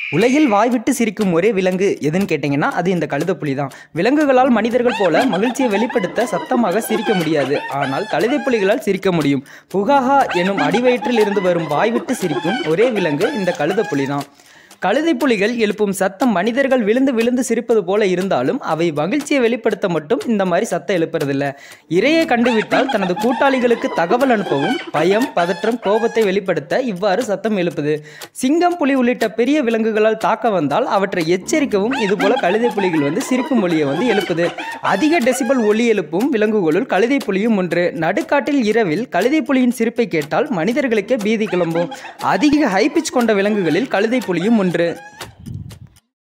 உலகில் வாய்விட்டு சிரிக்கும் ஒரே விலங்கு எதுன்னு கேட்டிங்கன்னா அது இந்த கழுதைப்புலி தான். விலங்குகளால் மனிதர்கள் போல மகிழ்ச்சியை வெளிப்படுத்த சத்தமாக சிரிக்க முடியாது. ஆனால் கழுதைப்புலிகளால் சிரிக்க முடியும். புகாஹா எனும் அடிவயிற்றில் இருந்து வரும் வாய்விட்டு சிரிக்கும் ஒரே விலங்கு இந்த கழுதைப்புலி தான். கழுதைப்புலிகள் எழுப்பும் சத்தம் மனிதர்கள் விழுந்து விழுந்து சிரிப்பது போல இருந்தாலும் அவை மகிழ்ச்சியை வெளிப்படுத்த மட்டும் இந்த மாதிரி சத்தம் எழுப்புறதில்ல. இரையை கண்டுவிட்டால் தனது கூட்டாளிகளுக்கு தகவல் அனுப்பவும் பயம், பதற்றம், கோபத்தை வெளிப்படுத்த இவ்வாறு சத்தம் எழுப்புது. சிங்கம், புலி உள்ளிட்ட பெரிய விலங்குகளால் தாக்க வந்தால் அவற்றை எச்சரிக்கவும் இதுபோல கழுதைப்புலிகள் சிரிக்கும் ஒலியை எழுப்புது. அதிக டெசிபல் ஒலி எழுப்பும் விலங்குகளுள் கழுதைப்புலியும் ஒன்று. நடுக்காட்டில் இரவில் கழுதைப்புலியின் சிரிப்பை கேட்டால் மனிதர்களுக்கே பீதி கிளம்பும். அதிக ஹை பிச் கொண்ட விலங்குகளில் கழுதைப்புலியும் ஒன்று.